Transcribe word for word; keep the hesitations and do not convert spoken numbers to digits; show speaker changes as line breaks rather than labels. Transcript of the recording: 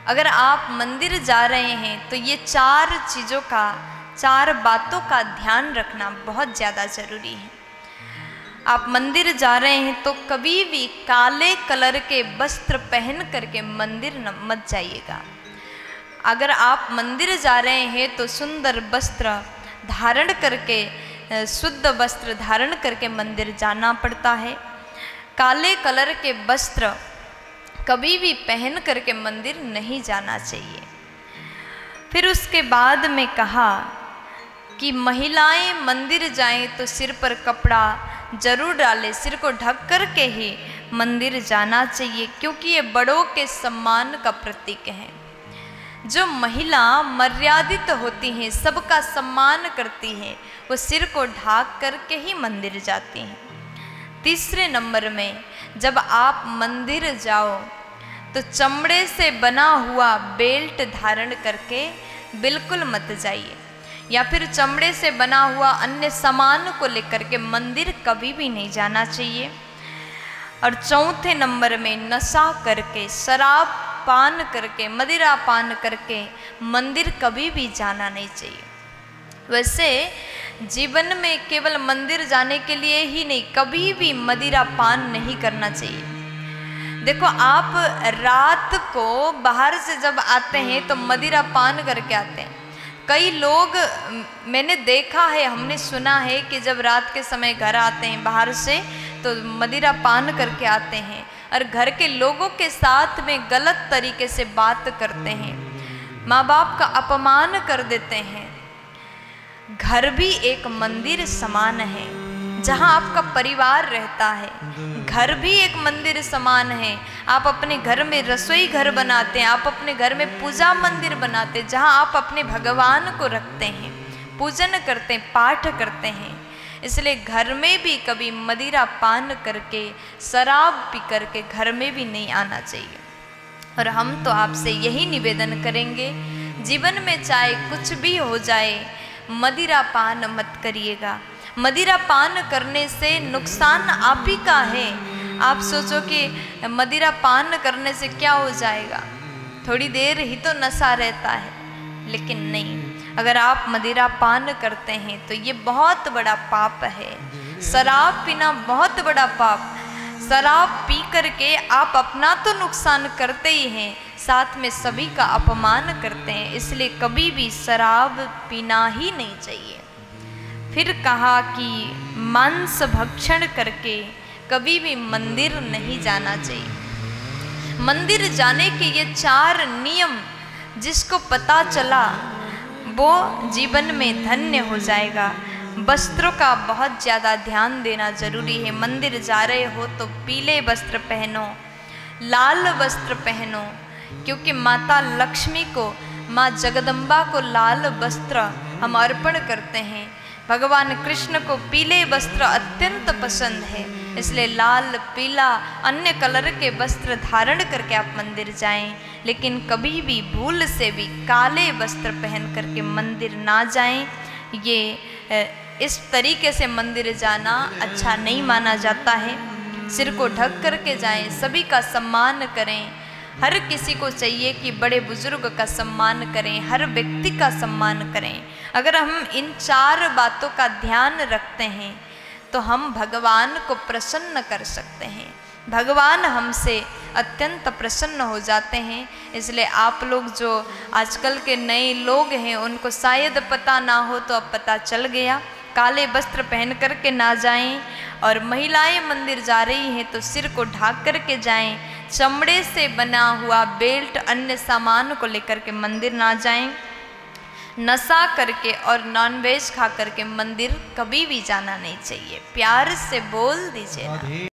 अगर आप मंदिर जा रहे हैं तो ये चार चीज़ों का, चार बातों का ध्यान रखना बहुत ज़्यादा ज़रूरी है। आप मंदिर जा रहे हैं तो कभी भी काले कलर के वस्त्र पहन करके मंदिर न मत जाइएगा। अगर आप मंदिर जा रहे हैं तो सुंदर वस्त्र धारण करके, शुद्ध वस्त्र धारण करके मंदिर जाना पड़ता है। काले कलर के वस्त्र कभी भी पहन करके मंदिर नहीं जाना चाहिए। फिर उसके बाद में कहा कि महिलाएं मंदिर जाएं तो सिर पर कपड़ा जरूर डालें, सिर को ढक कर के ही मंदिर जाना चाहिए, क्योंकि ये बड़ों के सम्मान का प्रतीक है। जो महिला मर्यादित होती हैं, सबका सम्मान करती हैं, वो सिर को ढाक करके ही मंदिर जाती हैं। तीसरे नंबर में, जब आप मंदिर जाओ तो चमड़े से बना हुआ बेल्ट धारण करके बिल्कुल मत जाइए, या फिर चमड़े से बना हुआ अन्य सामान को लेकर के मंदिर कभी भी नहीं जाना चाहिए। और चौथे नंबर में, नशा करके, शराब पान करके, मदिरा पान करके मंदिर कभी भी जाना नहीं चाहिए। वैसे जीवन में केवल मंदिर जाने के लिए ही नहीं, कभी भी मदिरा पान नहीं करना चाहिए। देखो, आप रात को बाहर से जब आते हैं तो मदिरा पान करके आते हैं। कई लोग, मैंने देखा है, हमने सुना है कि जब रात के समय घर आते हैं बाहर से तो मदिरा पान करके आते हैं और घर के लोगों के साथ में गलत तरीके से बात करते हैं, माँ बाप का अपमान कर देते हैं। घर भी एक मंदिर समान है जहाँ आपका परिवार रहता है। घर भी एक मंदिर समान है। आप अपने घर में रसोई घर बनाते हैं, आप अपने घर में पूजा मंदिर बनाते हैं, जहाँ आप अपने भगवान को रखते हैं, पूजन करते हैं, पाठ करते हैं। इसलिए घर में भी कभी मदिरा पान करके, शराब पी करके घर में भी नहीं आना चाहिए। और हम तो आपसे यही निवेदन करेंगे, जीवन में चाहे कुछ भी हो जाए, मदिरा पान मत करिएगा। मदिरा पान करने से नुकसान आप ही का है। आप सोचो कि मदिरा पान करने से क्या हो जाएगा, थोड़ी देर ही तो नशा रहता है, लेकिन नहीं, अगर आप मदिरा पान करते हैं तो ये बहुत बड़ा पाप है। शराब पीना बहुत बड़ा पाप। शराब पी करके आप अपना तो नुकसान करते ही हैं, साथ में सभी का अपमान करते हैं। इसलिए कभी भी शराब पीना ही नहीं चाहिए। फिर कहा कि मांस भक्षण करके कभी भी मंदिर नहीं जाना चाहिए। मंदिर जाने के ये चार नियम जिसको पता चला वो जीवन में धन्य हो जाएगा। वस्त्रों का बहुत ज़्यादा ध्यान देना जरूरी है। मंदिर जा रहे हो तो पीले वस्त्र पहनो, लाल वस्त्र पहनो, क्योंकि माता लक्ष्मी को, माँ जगदम्बा को लाल वस्त्र हम अर्पण करते हैं। भगवान कृष्ण को पीले वस्त्र अत्यंत पसंद है, इसलिए लाल, पीला, अन्य कलर के वस्त्र धारण करके आप मंदिर जाएं। लेकिन कभी भी भूल से भी काले वस्त्र पहन करके मंदिर ना जाएं। ये इस तरीके से मंदिर जाना अच्छा नहीं माना जाता है। सिर को ढक करके जाएं, सभी का सम्मान करें। हर किसी को चाहिए कि बड़े बुजुर्ग का सम्मान करें, हर व्यक्ति का सम्मान करें। अगर हम इन चार बातों का ध्यान रखते हैं तो हम भगवान को प्रसन्न कर सकते हैं। भगवान हमसे अत्यंत प्रसन्न हो जाते हैं। इसलिए आप लोग जो आजकल के नए लोग हैं उनको शायद पता ना हो, तो अब पता चल गया। काले वस्त्र पहन करके ना जाएं, और महिलाएं मंदिर जा रही हैं तो सिर को ढाक करके जाएं। चमड़े से बना हुआ बेल्ट, अन्य सामान को लेकर के मंदिर ना जाएं। नशा करके और नॉनवेज खा करके मंदिर कभी भी जाना नहीं चाहिए। प्यार से बोल दीजिए ना।